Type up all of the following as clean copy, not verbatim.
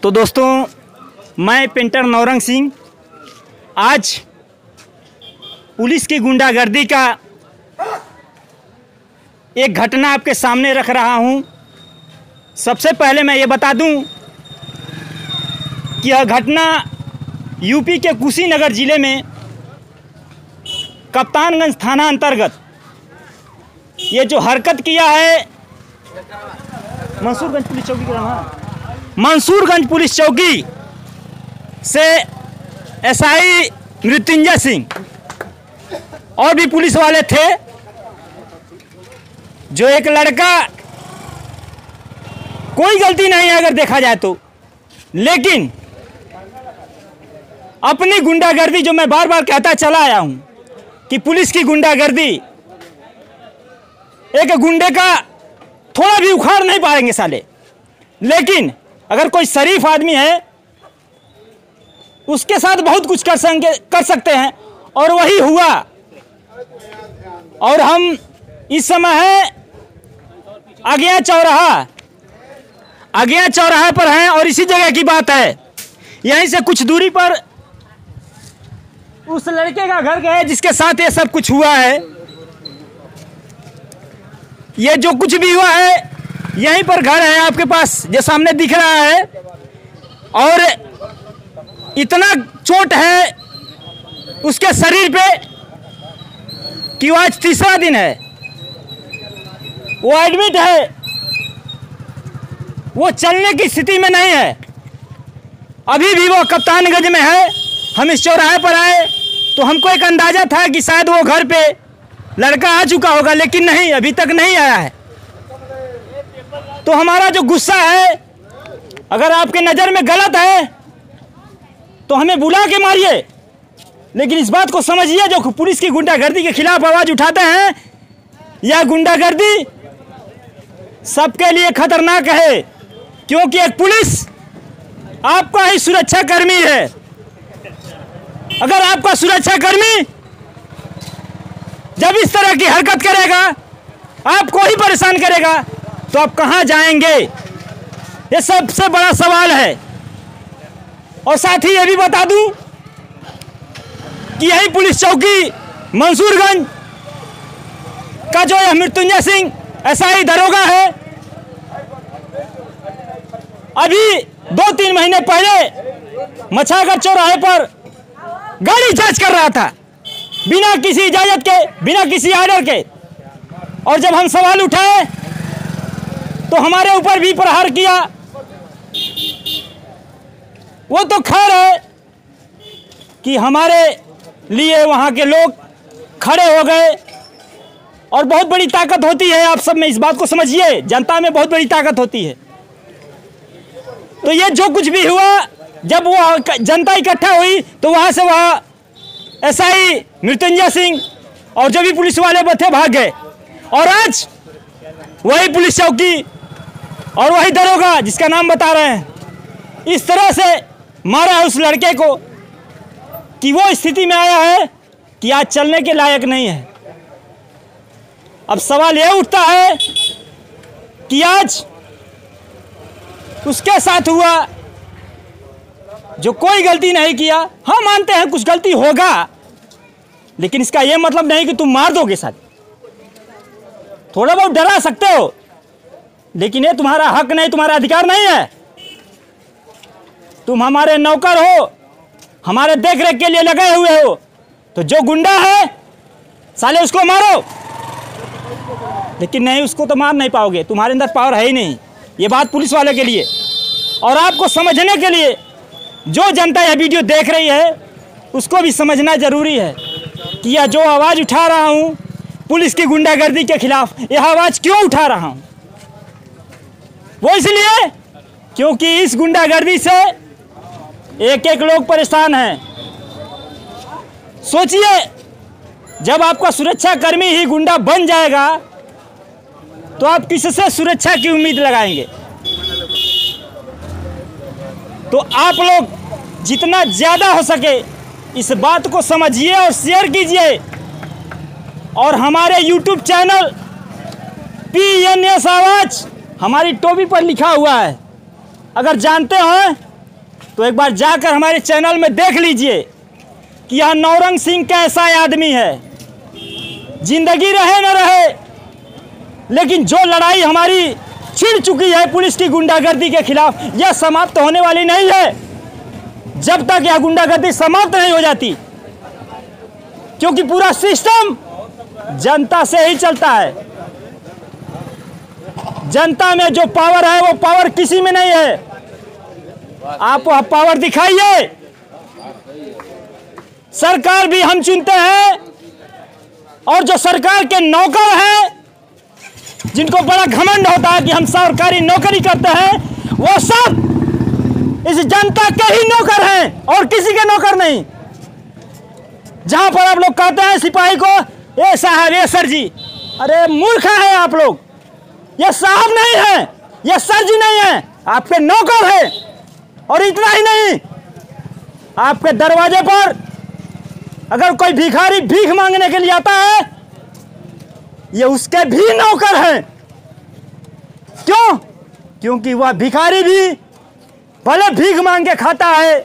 तो दोस्तों, मैं पेंटर नौरंग सिंह आज पुलिस की गुंडागर्दी का एक घटना आपके सामने रख रहा हूं। सबसे पहले मैं ये बता दूं कि यह घटना यूपी के कुशीनगर ज़िले में कप्तानगंज थाना अंतर्गत ये जो हरकत किया है मंसूरगंज पुलिस चौकी का नाम मंसूरगंज पुलिस चौकी से एसआई मृत्युंजय सिंह और भी पुलिस वाले थे। जो एक लड़का, कोई गलती नहीं है अगर देखा जाए तो, लेकिन अपनी गुंडागर्दी, जो मैं बार बार कहता चला आया हूं कि पुलिस की गुंडागर्दी, एक गुंडे का थोड़ा भी उखाड़ नहीं पाएंगे साले। लेकिन अगर कोई शरीफ आदमी है उसके साथ बहुत कुछ कर सकते हैं, और वही हुआ। और हम इस समय है अज्ञा चौराहा पर हैं, और इसी जगह की बात है। यहीं से कुछ दूरी पर उस लड़के का घर है जिसके साथ ये सब कुछ हुआ है। ये जो कुछ भी हुआ है यहीं पर घर है आपके पास, जो सामने दिख रहा है। और इतना चोट है उसके शरीर पे कि वो आज तीसरा दिन है, वो एडमिट है, वो चलने की स्थिति में नहीं है। अभी भी वो कप्तानगंज में है। हम इस चौराहे पर आए तो हमको एक अंदाजा था कि शायद वो घर पे लड़का आ चुका होगा, लेकिन नहीं, अभी तक नहीं आया है। तो हमारा जो गुस्सा है, अगर आपके नज़र में गलत है तो हमें बुला के मारिए, लेकिन इस बात को समझिए, जो पुलिस की गुंडागर्दी के खिलाफ आवाज़ उठाते हैं, यह गुंडागर्दी सबके लिए खतरनाक है। क्योंकि एक पुलिस आपका ही सुरक्षा कर्मी है। अगर आपका सुरक्षा कर्मी जब इस तरह की हरकत करेगा, आपको ही परेशान करेगा, तो आप कहां जाएंगे? ये सबसे बड़ा सवाल है। और साथ ही ये भी बता दूं कि यही पुलिस चौकी मंसूरगंज का जो यह मृत्युंजय सिंह एसआई दरोगा है, अभी 2-3 महीने पहले मछागर चौराहे पर गाड़ी जांच कर रहा था, बिना किसी इजाजत के, बिना किसी ऑर्डर के। और जब हम सवाल उठाए तो हमारे ऊपर भी प्रहार किया। वो तो खैर है कि हमारे लिए वहां के लोग खड़े हो गए, और बहुत बड़ी ताकत होती है। आप सब में इस बात को समझिए, जनता में बहुत बड़ी ताकत होती है। तो ये जो कुछ भी हुआ, जब वो जनता इकट्ठा हुई तो वहां से वहां एसआई मृत्युंजय सिंह और जो भी पुलिस वाले थे भाग गए। और आज वही पुलिस चौकी और वही दरोगा, जिसका नाम बता रहे हैं, इस तरह से मारा है उस लड़के को कि वो स्थिति में आया है कि आज चलने के लायक नहीं है। अब सवाल यह उठता है कि आज उसके साथ हुआ जो कोई गलती नहीं किया। हाँ, मानते हैं कुछ गलती होगा, लेकिन इसका यह मतलब नहीं कि तुम मार दोगे। साथ थोड़ा बहुत डरा सकते हो, लेकिन ये तुम्हारा हक नहीं, तुम्हारा अधिकार नहीं है। तुम हमारे नौकर हो, हमारे देख रेख के लिए लगे हुए हो। तो जो गुंडा है साले उसको मारो, लेकिन नहीं, उसको तो मार नहीं पाओगे, तुम्हारे अंदर पावर है ही नहीं। ये बात पुलिस वाले के लिए और आपको समझने के लिए, जो जनता यह वीडियो देख रही है उसको भी समझना जरूरी है कि यह जो आवाज़ उठा रहा हूं पुलिस की गुंडागर्दी के खिलाफ, यह आवाज़ क्यों उठा रहा हूं? वो इसलिए क्योंकि इस गुंडागर्दी से एक एक लोग परेशान हैं। सोचिए, जब आपका सुरक्षा कर्मी ही गुंडा बन जाएगा तो आप किससे सुरक्षा की उम्मीद लगाएंगे? तो आप लोग जितना ज़्यादा हो सके इस बात को समझिए और शेयर कीजिए। और हमारे YouTube चैनल PNS आवाज़ हमारी टोपी पर लिखा हुआ है, अगर जानते हो तो एक बार जाकर हमारे चैनल में देख लीजिए कि यह नौरंग सिंह कैसा आदमी है। जिंदगी रहे न रहे, लेकिन जो लड़ाई हमारी छिड़ चुकी है पुलिस की गुंडागर्दी के खिलाफ, यह समाप्त होने वाली नहीं है जब तक यह गुंडागर्दी समाप्त नहीं हो जाती, क्योंकि पूरा सिस्टम जनता से ही चलता है। जनता में जो पावर है वो पावर किसी में नहीं है। आप वह पावर दिखाइए। सरकार भी हम चुनते हैं, और जो सरकार के नौकर हैं, जिनको बड़ा घमंड होता है कि हम सरकारी नौकरी करते हैं, वो सब इस जनता के ही नौकर हैं और किसी के नौकर नहीं। जहां पर आप लोग कहते हैं सिपाही को, ए साहब, ए सर जी, अरे मूर्ख है आप लोग। ये साहब नहीं है, ये सर जी नहीं है, आपके नौकर है। और इतना ही नहीं, आपके दरवाजे पर अगर कोई भिखारी भीख मांगने के लिए आता है, ये उसके भी नौकर हैं। क्यों? क्योंकि वह भिखारी भी भले भीख मांग के खाता है,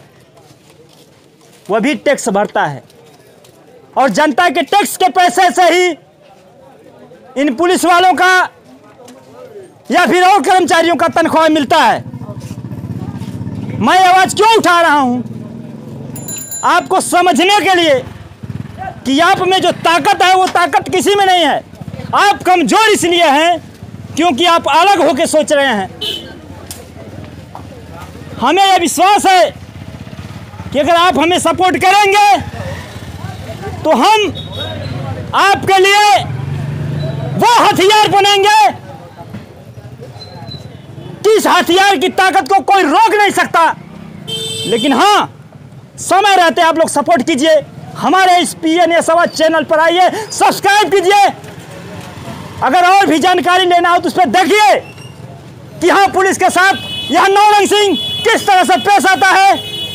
वह भी टैक्स भरता है, और जनता के टैक्स के पैसे से ही इन पुलिस वालों का या फिर और कर्मचारियों का तनख्वाह मिलता है। मैं आवाज क्यों उठा रहा हूं? आपको समझने के लिए कि आप में जो ताकत है वो ताकत किसी में नहीं है। आप कमजोर इसलिए हैं क्योंकि आप अलग होकर सोच रहे हैं। हमें यह विश्वास है कि अगर आप हमें सपोर्ट करेंगे तो हम आपके लिए वो हथियार बनेंगे, इस हथियार की ताकत को कोई रोक नहीं सकता। लेकिन हाँ, समय रहते आप लोग सपोर्ट कीजिए। हमारे इस PNS आवाज चैनल पर आइए, सब्सक्राइब कीजिए। अगर और भी जानकारी लेना हो तो उस पर देखिए कि हाँ, पुलिस के साथ यह नौरंग सिंह किस तरह से पेश आता है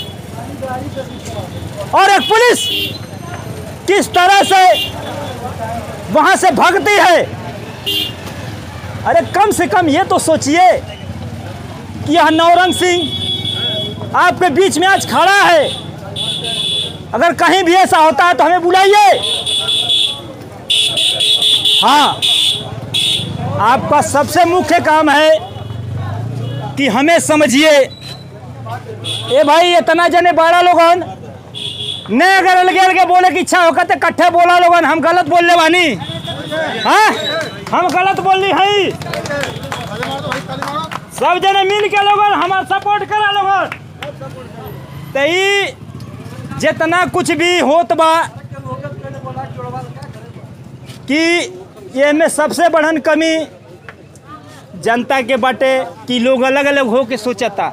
और एक पुलिस किस तरह से वहां से भागती है। अरे कम से कम ये तो सोचिए कि यह नौरंग सिंह आपके बीच में आज खड़ा है। अगर कहीं भी ऐसा होता है तो हमें बुलाइए। हाँ, आपका सबसे मुख्य काम है कि हमें समझिए। ए भाई, इतना जने 12 लोगन ने अगर अलगे बोले की इच्छा होकर तो इकट्ठे बोला लोगन। हम गलत बोलने वानी, हाँ, हम गलत बोलनी है। सब जने मिल के लोगन हमारा सपोर्ट करा लोगन। तो जितना कुछ भी होत बा कि ये में सबसे बड़न कमी जनता के बाटे कि लोग अलग अलग होके सोचता।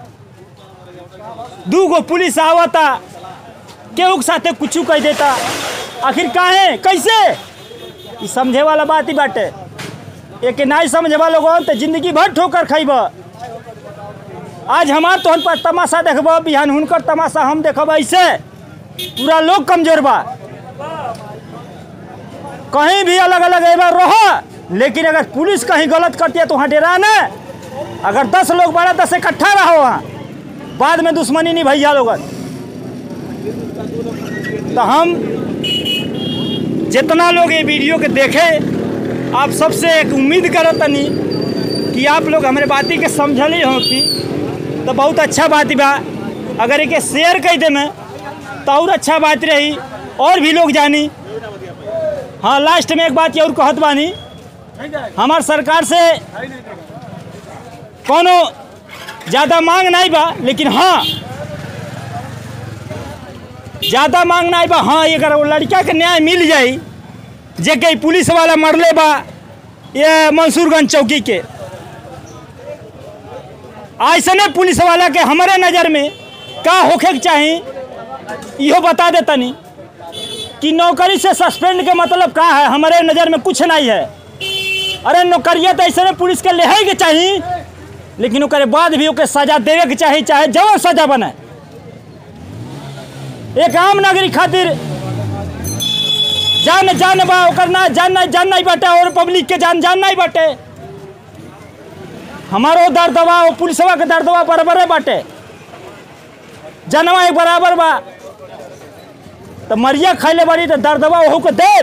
दूगो पुलिस आवता, केहू के साथे कुछ कह देता। आखिर काहे, कैसे? ये समझे वाला बात ही बाटे। एक नहीं समझे वाला लोगन तो जिंदगी भर ठोकर खइब। आज हमार तोहन पर तमाशा देखब, बिहान हुनकर तमाशा हम देखब। ऐसे पूरा लोग कमजोर बा। कहीं भी अलग अलग एबार रहो, लेकिन अगर पुलिस कहीं गलत करती है तो वहाँ डेरा न। अगर 10 लोग बड़ा 10 इकट्ठा रहो वहाँ, बाद में दुश्मनी नहीं भैया लोगन। तो हम जितना लोग ये वीडियो के देखे, आप सबसे एक उम्मीद करतनी कि आप लोग हमारे बाती के समझली हो कि तो बहुत अच्छा बात बा। अगर एक शेयर कर दे में तो और अच्छा बात रही, और भी लोग जानी। हाँ, लास्ट में एक बात ये और कहत बानी, हमार सरकार से कोनो ज़्यादा मांग नहीं बा, लेकिन हाँ, ज़्यादा मांग नहीं बा। हाँ, अगर वो लड़का के न्याय मिल जाई जे के पुलिस वाला मरले बा ये मंसूरगंज चौकी के, ऐसने पुलिस वाला के हमारे नज़र में का होखे के चाहिए इहो बता देता नहीं कि नौकरी से सस्पेंड के मतलब का है। हमारे नज़र में कुछ नहीं है। अरे नौकरिया तो ऐसे पुलिस के लेहे के चाहिए, लेकिन उसके बाद भी ओके सजा देवे के चाहिए, चाहे जवन सजा बने। एक आम नागरिक खातिर जान बा, ओकर ना जान नहीं बाटे, और पब्लिक के जान नहीं बाटे। हमारो दर्दवा और पुलिसवा के दर्दवा बराबर बाटे। जनवा एक बराबर बा, तो मरिया खैले बड़ी तो दर्दवा वहू को दे।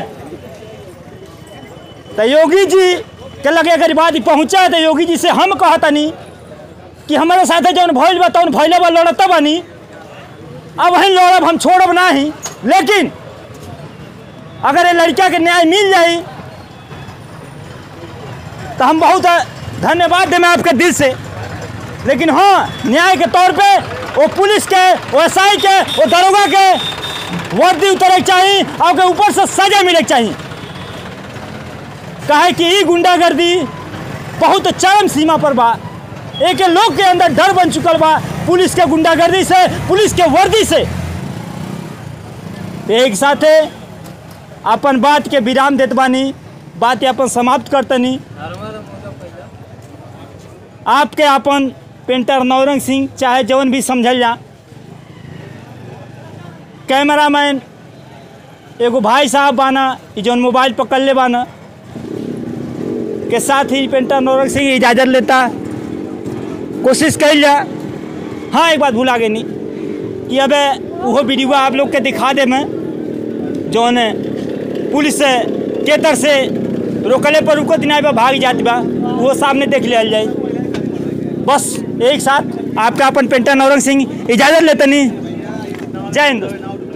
तो योगी जी के लगे अगर बात पहुँचा है तो योगी जी से हम कहतनी कि हमारे साथ जौन भइल बा तौन भइले बा, लड़त बनी, अब वहीं लड़ब, हम छोड़ब नहीं। लेकिन अगर ये लड़का के न्याय मिल जाए तो हम बहुत धन्यवाद दें आपके दिल से। लेकिन हाँ, न्याय के तौर पे वो पुलिस के, वो एसआई के, वो दरोगा के वर्दी उतरे चाहिए और ऊपर से सजा मिले चाहिए। काहे कि ये गुंडागर्दी बहुत चरम सीमा पर बा। एक लोग के अंदर डर बन चुकल बा पुलिस के गुंडागर्दी से, पुलिस के वर्दी से। एक साथे अपन बात के विराम देत बानी, बात अपन समाप्त करतनी। आपके अपन पेंटर नौरंग सिंह, चाहे जवन भी समझल जा, कैमरामैन एगो भाई साहब बाना जौन मोबाइल पकड़ ले बाना, के साथ ही पेंटर नौरंग सिंह इजाज़त लेता। कोशिश कर जा। हाँ, एक बात भूला गई नहीं कि अब वो वीडियो आप लोग के दिखा दे मैं जौन पुलिस के तर से रोकले पर रुको दिनाई पर भाग जाती बा, वो सामने देख लिया जाए। बस एक साथ आपका अपन पेंटर नौरंग सिंह इजाज़त लेते नहीं। जय हिंद।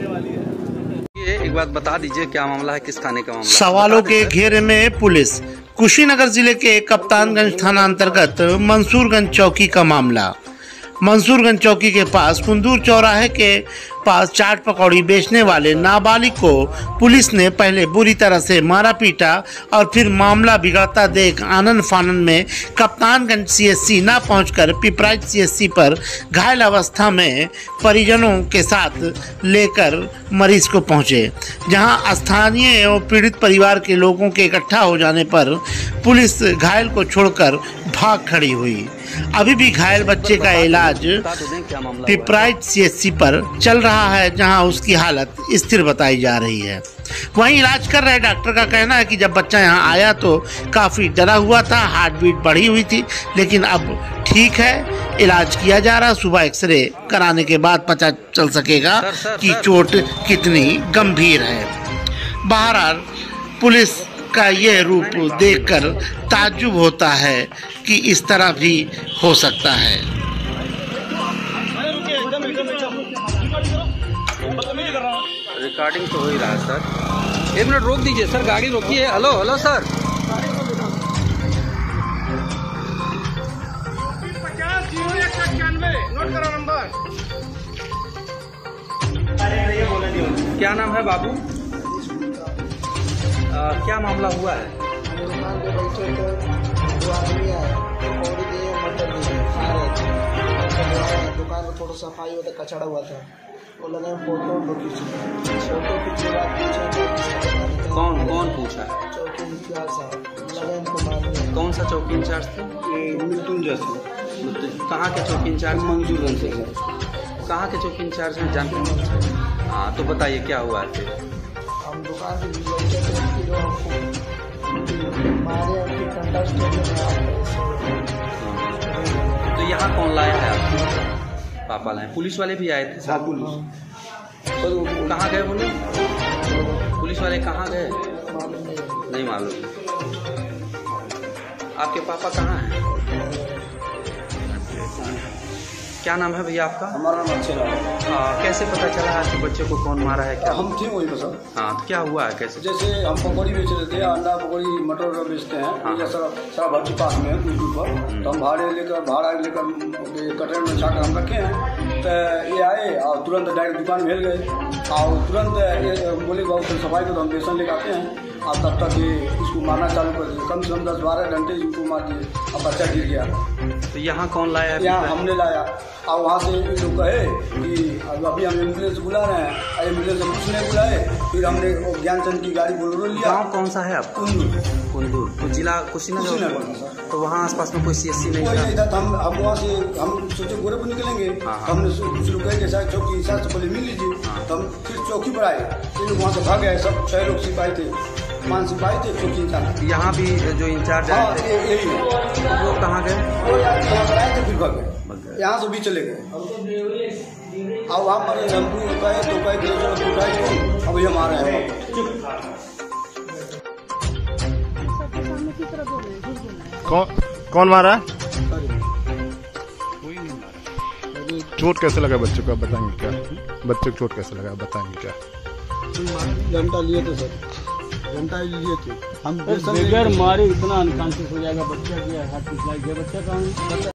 एक बात बता दीजिए, क्या मामला है, किस थाने का मामला? सवालों के घेरे में पुलिस। कुशीनगर जिले के कप्तानगंज थाना अंतर्गत मंसूरगंज चौकी का मामला। मंसूरगंज चौकी के पास कुंदूर चौराहे के पास चाट पकौड़ी बेचने वाले नाबालिग को पुलिस ने पहले बुरी तरह से मारा पीटा और फिर मामला बिगड़ता देख आनन फानन में कप्तानगंज सीएससी न पहुंचकर पिपराइच सीएससी पर घायल अवस्था में परिजनों के साथ लेकर मरीज को पहुंचे, जहां स्थानीय एवं पीड़ित परिवार के लोगों के इकट्ठा हो जाने पर पुलिस घायल को छोड़कर भाग खड़ी हुई। अभी भी घायल बच्चे का इलाज पिपराइच सीएससी पर चल रहा है, जहां उसकी हालत स्थिर बताई जा रही है। वहीं इलाज कर रहे डॉक्टर का कहना है कि जब बच्चा यहां आया तो काफ़ी डरा हुआ था, हार्ट बीट बढ़ी हुई थी, लेकिन अब ठीक है, इलाज किया जा रहा। सुबह एक्सरे कराने के बाद पता चल सकेगा कि चोट कितनी गंभीर है। बहरहाल पुलिस का यह रूप देखकर ताज्जुब होता है कि इस तरह भी हो सकता है। रिकॉर्डिंग तो हो ही रहा है सर। एक मिनट रोक दीजिए सर, गाड़ी रोकिए। Hello hello sir. क्या नाम है बाबू? क्या मामला हुआ है? दुकान में थोड़ा सफाई होता, कचड़ा हुआ था, वो लगा फोटो खींचे बात। कौन कौन पूछा? चौकी इंचार्ज साहब लगा इनको मारने। कौन सा चौकी इंचार्ज थे? कहाँ के चौकी इंचार्ज? मंसूरगंज से। कहाँ के चौकी इंचार्ज हैं, जानते हैं? हाँ, तो बताइए क्या हुआ है फिर? हम दुकान से जो हमको मारे, उनकी कंडक्ट तो यहाँ कौन लाया है आपको? पापा लाए? पुलिस वाले भी आए थे साथ? तो कहाँ गए बोले? पुलिस वाले कहाँ गए? नहीं मालूम। आपके पापा कहाँ हैं? क्या नाम है भैया आपका? हमारा नाम अच्छे नाम। कैसे पता चला है कि बच्चे को कौन मारा है? क्या हम थे वही बस। हाँ, तो क्या हुआ है, कैसे? जैसे हम पकौड़ी बेच रहे थे, अंडा पकौड़ी मटर बेचते हैं। हाँ। ये सारा भट्टी पास में है दूर पर, तो हम भाड़ा लेकर कटरे में छाकर हम रखे हैं। तो ये आए और तुरंत डायरेक्ट दुकान में गए और तुरंत ये बोले बहुत सफाई को, तो हम बेसन लेकर आते हैं और तब तक ये इसको मारना चालू कर दिए। कम से कम 10-12 घंटे इसको मार दिए, अब बच्चा गिर गया। तो यहाँ कौन लाया है? यहाँ हमने लाया और वहाँ से लोग कहे कि अभी हम एम्बुलेंस बुला रहे हैं। एम्बुलेंस हम कुछ नहीं बुलाए, फिर हमने ज्ञानचंद की गाड़ी बोलेरो लिया। गाँव कौन सा है आपका? कुंदूर। तो जिला कुशीनगर। तो वहाँ आसपास में कोई सीएससी नहीं था? हम वहाँ से हम सोचे गोरखपुर निकलेंगे। हमने शुरू कहे कि चौकी हिसाब से पहले मिल लीजिए, तो हम फिर चौकी पर आए। फिर वहाँ से भाग गए, सब 6 लोग सिपाही थे, 5 सिपाही थे, चौकी इंचार्ज। यहाँ भी जो इंचार्ज आए थे यही है। वो कहाँ गए? वो यहाँ पर आए थे, फिर भाग गए। यहाँ से भी चले गए। अब वहाँ पर हमको कहे तो कहे अब ये हमारे हैं। कौन मारा? चोट कैसे लगा बच्चों को बताएंगे क्या? बच्चों को चोट कैसे लगा बताएंगे क्या? घंटा लिए थे सर, घंटा लिए थे हम। बगैर मारे इतना अनकॉन्शियस हो जाएगा बच्चा, क्या हाथ पिछला गया बच्चा का।